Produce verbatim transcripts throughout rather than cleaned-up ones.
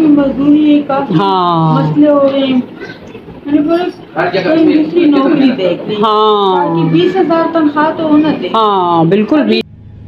की मजदूरी का हाँ मसले हो रहे हैं, मैंने बोला कोई दूसरी नौकरी देख ली। हाँ बीस हजार तनख्वाह तो होना दे। हाँ बिल्कुल भी।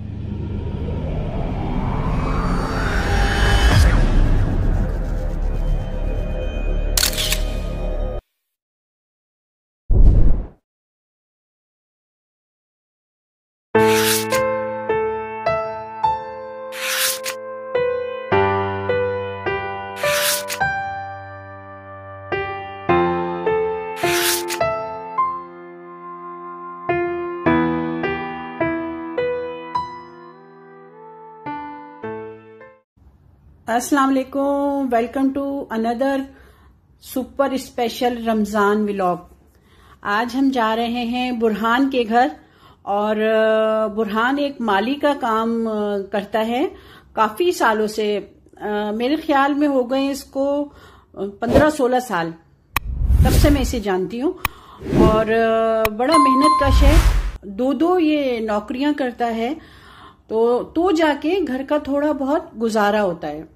अस्सलाम वालेकुम, welcome to another super special Ramzan vlog. आज हम जा रहे हैं बुरहान के घर और बुरहान एक माली का काम करता है काफी सालों से। मेरे ख्याल में हो गए इसको पंद्रह सोलह साल, तब से मैं इसे जानती हूँ और बड़ा मेहनत कश है। दो दो ये नौकरियां करता है तो तो जाके घर का थोड़ा बहुत गुजारा होता है।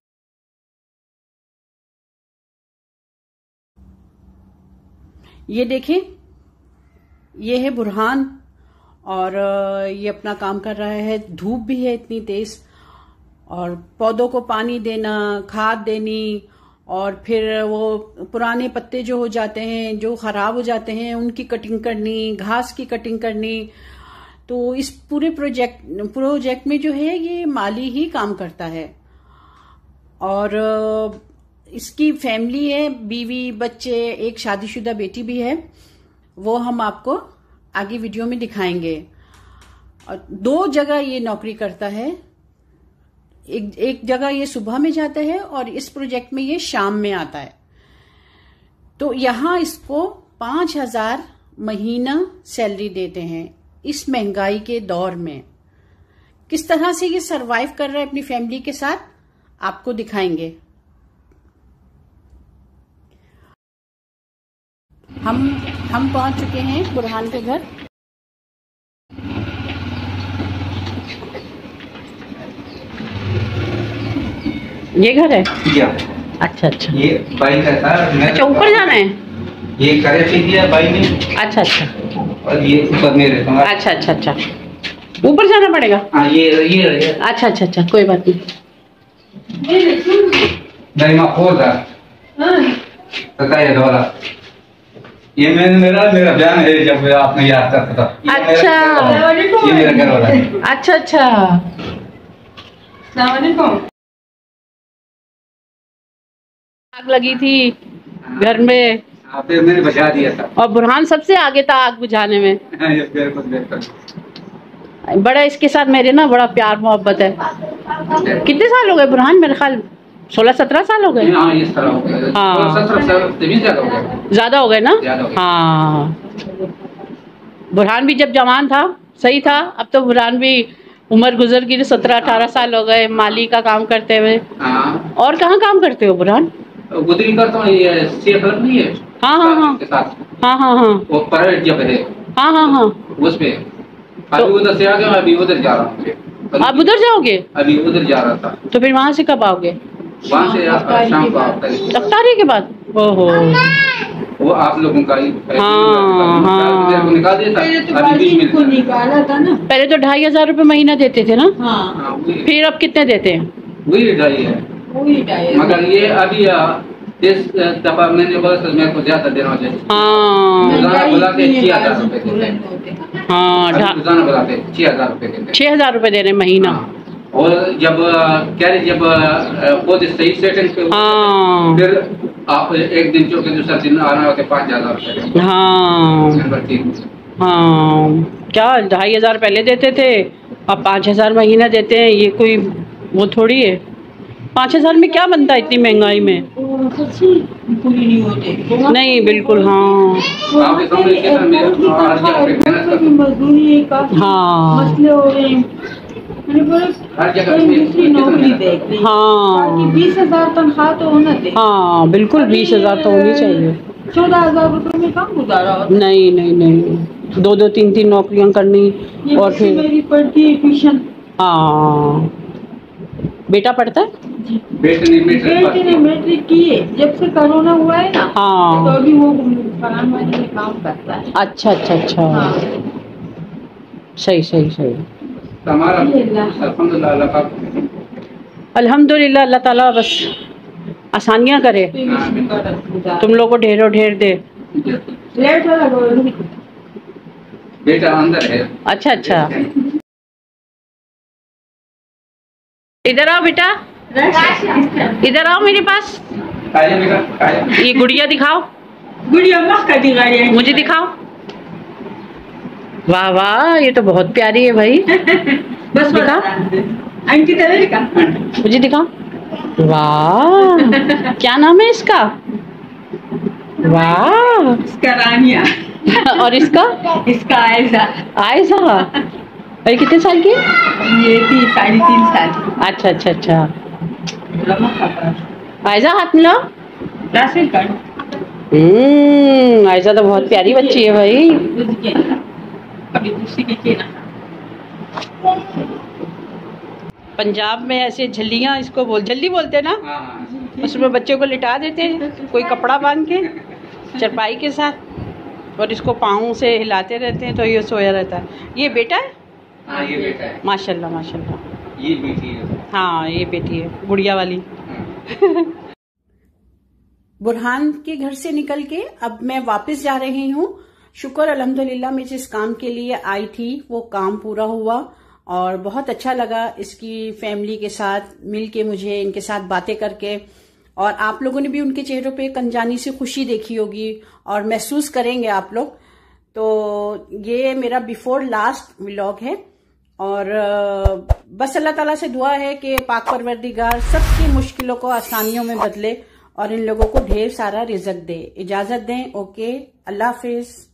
ये देखें, ये है बुरहान और ये अपना काम कर रहा है। धूप भी है इतनी तेज और पौधों को पानी देना, खाद देनी और फिर वो पुराने पत्ते जो हो जाते हैं, जो खराब हो जाते हैं, उनकी कटिंग करनी, घास की कटिंग करनी। तो इस पूरे प्रोजेक्ट प्रोजेक्ट में जो है ये माली ही काम करता है और इसकी फैमिली है, बीवी, बच्चे, एक शादीशुदा बेटी भी है। वो हम आपको आगे वीडियो में दिखाएंगे। और दो जगह ये नौकरी करता है, एक एक जगह ये सुबह में जाता है और इस प्रोजेक्ट में ये शाम में आता है। तो यहां इसको पांच हजार महीना सैलरी देते हैं इस महंगाई के दौर में। किस तरह से ये सरवाइव कर रहा है अपनी फैमिली के साथ, आपको दिखाएंगे। हम हम पहुंच चुके हैं बुरहान के घर। ये घर है क्या? अच्छा अच्छा, ये बाई का था। अच्छा, ऊपर जाना है? ये करे दिया बाई ने। अच्छा अच्छा, और ये ऊपर में रहता हूँ। अच्छा अच्छा अच्छा, ऊपर जाना पड़ेगा। हाँ ये ये अच्छा अच्छा अच्छा, कोई बात नहीं। नहीं माँ खोल रहा बताइए दोबारा। ये मैंने मेरा मेरा बयान है जब आपने याद करता था। अच्छा, ये मेरा घर वाला है। अच्छा अच्छा, अस्सलाम वालेकुम। आग लगी थी घर में, आपने मैंने बचा दिया था और बुरहान सबसे आगे था आग बुझाने में। बड़ा इसके साथ मेरे ना बड़ा प्यार मोहब्बत है। कितने साल हो गए बुरहान? मेरे ख्याल सोलह सत्रह साल हो गए। हाँ, इस तरह हो गए। हाँ, ज्यादा हो गए ना। हाँ, बुरहान भी जब जवान था सही था, अब तो बुरहान भी उम्र गुजर गई, सत्रह अठारह साल हो गए माली का काम करते हुए। हाँ। और कहाँ काम करते हो बुरहान? गुदरी करता हूँ, ये क्लब नहीं है। हाँ हाँ हाँ हाँ हाँ हाँ, वो परेड जब है। हाँ हाँ हाँ, उसमें अभी उधर से आ गया, अभी उधर जा रहा हूँ। आप उधर जाओगे? अभी उधर जा रहा था। तो फिर वहाँ से कब आओगे? वहाँ से शाम को अफ्तारी के बाद। ओहो, वो आप लोगों का ही। हाँ हाँ, निकाल देता। अभी निकाला था ना। पहले तो ढाई हजार रूपए महीना देते थे ना। हाँ, फिर अब कितने देते हैं? वही ढाई है, वही ढाई। मगर ये अभी इस दफा मैंने बोला था मेरे को ज्यादा देना चाहिए। हाँ, बोला के छह हजार रूपए देते। हाँ, बोला के छह हजार रूपए देते। छह हजार रूपए दे रहे महीना। और जब क्या जब पौधे सही सेटिंग पे, हाँ, फिर आप एक दिन चौके दूसरा दिन आना होते पाँच हजार रुपए। हाँ हाँ, क्या ढाई हजार पहले देते थे, अब पाँच हजार महीना देते हैं। ये कोई वो थोड़ी है। पाँच हजार में क्या बनता है इतनी महंगाई में? पूरी नहीं होती। नहीं बिल्कुल। हाँ, मजदूरी का हाँ मसले हो रहे हैं, दूसरी नौकरी देख ली। हाँ, बीस हजार तनख्वाह तो होना दे। हाँ बिल्कुल, बीस हजार तो होनी चाहिए। चौदह हजार रुपए में काम गुजारा होता? नहीं नहीं नहीं, दो दो तीन तीन नौकरियां करनी और फिर मेरी पढ़ती है ट्यूशन। हाँ, बेटा पढ़ता है? बेटे ने बेटे ने मैट्रिक की है, जब से कोरोना हुआ है ना। हाँ तो अभी वो फलान वाली में काम करता है। अच्छा अच्छा अच्छा। हाँ। सही सही सही। अल्हम्दुलिल्लाह अल्हम्दुलिल्लाह, अल्लाह ताला बस आसानियां करे, तुम लोग को ढेरों ढेर दे। बेटा अंदर है। अच्छा अच्छा, इधर आओ बेटा, इधर आओ मेरे पास। ये गुड़िया दिखाओ, गुड़िया माँ का दिखाई, मुझे दिखाओ। वाह वाह, ये तो बहुत प्यारी है भाई। बस दिखा, आंटी का मुझे दिखा। वाह, क्या नाम है इसका? वाह, इसका रानिया। और इसका? इसका आयजा। आयजा, भाई कितने साल की? ये तीन साढ़े तीन साल। अच्छा अच्छा अच्छा। आयजा हाथ मिलाओ। हम्म, आयजा तो बहुत प्यारी बच्ची है भाई। पंजाब में ऐसे झल्लियाँ, इसको बोल झल्ली बोलते हैं ना, उसमें बच्चों को लिटा देते हैं कोई कपड़ा बांध के चरपाई के साथ, और इसको पाँव से हिलाते रहते हैं तो ये सोया रहता है। ये बेटा है? हाँ, ये बेटा है। माशाल्लाह माशाल्लाह। ये बेटी है। हाँ ये बेटी है, गुड़िया वाली। बुरहान के घर से निकल के अब मैं वापस जा रही हूँ। शुक्र अल्हम्दुलिल्लाह, मैं जिस काम के लिए आई थी वो काम पूरा हुआ और बहुत अच्छा लगा इसकी फैमिली के साथ मिल के, मुझे इनके साथ बातें करके। और आप लोगों ने भी उनके चेहरों पे एक अनजानी सी खुशी देखी होगी और महसूस करेंगे आप लोग। तो ये मेरा बिफोर लास्ट व्लॉग है और बस अल्लाह ताला से दुआ है कि पाक परवरदिगार सबकी मुश्किलों को आसानियों में बदले और इन लोगों को ढेर सारा रिज़्क दे। इजाजत दें, ओके, अल्लाह हाफिज।